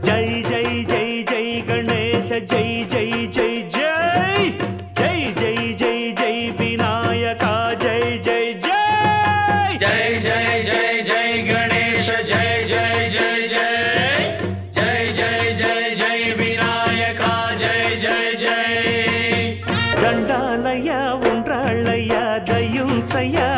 జై జై జై జై గణేశ జై జై జై జై జై జై జై జై వినాయక జై జై జై జై జై జై జై గణేశ జై జై జై జై జై జై జై జై వినాయక జై జై జై దండాలయ్య ఉండ్రాళ్ళయ్య దయ్యుంచయ్య